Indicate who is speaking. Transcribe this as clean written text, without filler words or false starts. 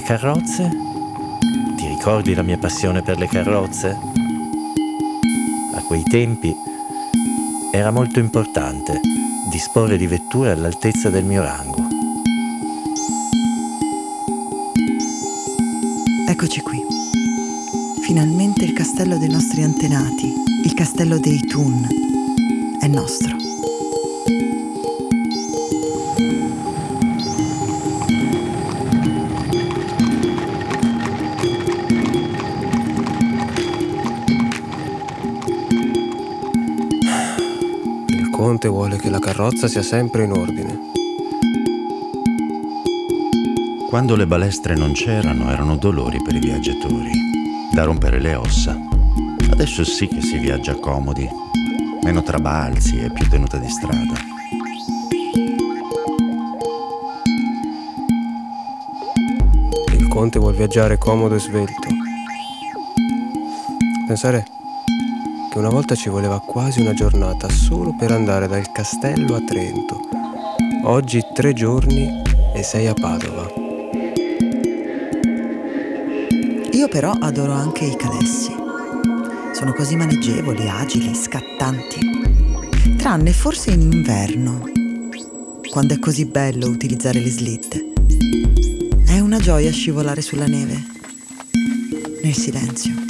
Speaker 1: carrozze? Ti ricordi la mia passione per le carrozze? A quei tempi era molto importante disporre di vetture all'altezza del mio rango.
Speaker 2: Eccoci qui. Finalmente il castello dei nostri antenati, il castello dei Thun, è nostro.
Speaker 3: Il conte vuole che la carrozza sia sempre in ordine.
Speaker 4: Quando le balestre non c'erano, erano dolori per i viaggiatori, da rompere le ossa. Adesso sì che si viaggia comodi, meno trabalzi e più tenuta di strada.
Speaker 3: Il conte vuol viaggiare comodo e svelto. Pensare che una volta ci voleva quasi una giornata solo per andare dal castello a Trento. Oggi 3 giorni e 6 a Padova.
Speaker 2: Io però adoro anche i cadessi. Sono così maneggevoli, agili, scattanti. Tranne forse in inverno, quando è così bello utilizzare le slitte. È una gioia scivolare sulla neve, nel silenzio.